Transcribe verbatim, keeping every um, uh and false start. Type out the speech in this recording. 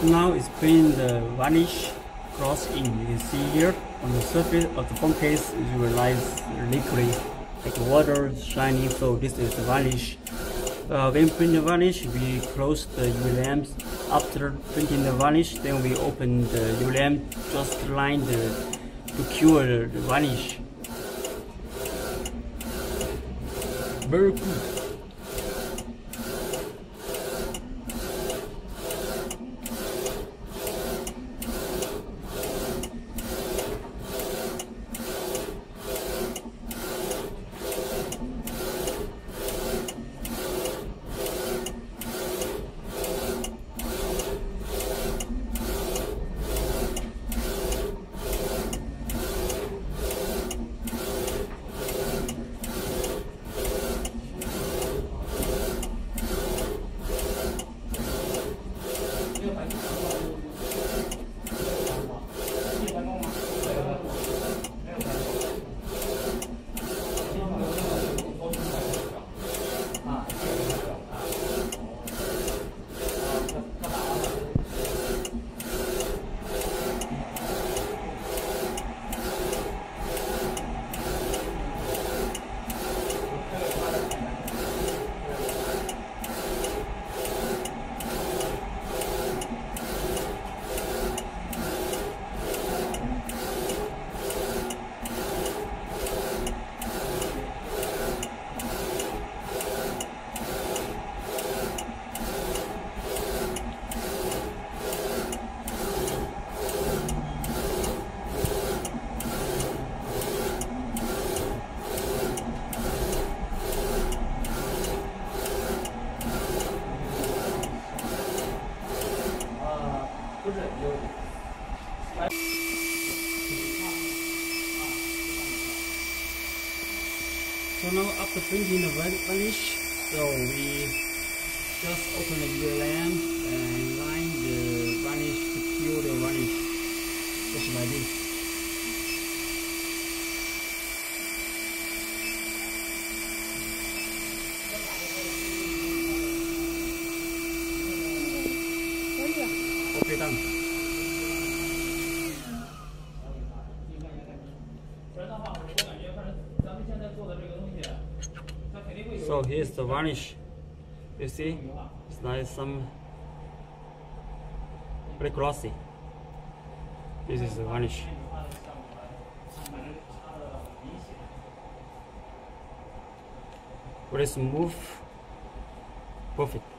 now is putting the varnish gloss in. You can see here on the surface of the phone case, you realize liquid like water shining. So this is the varnish. Uh, when putting the varnish, we close the U V lamps. After printing the varnish, then we open the U V lamp, just line the to cure the, the varnish. Very good. So now after printing the varnish, so we just open the U V lamp and line the varnish to cure the varnish, just like this. Okay, done. So here's the varnish. You see, it's nice, some very glossy. This is the varnish. Very smooth, perfect.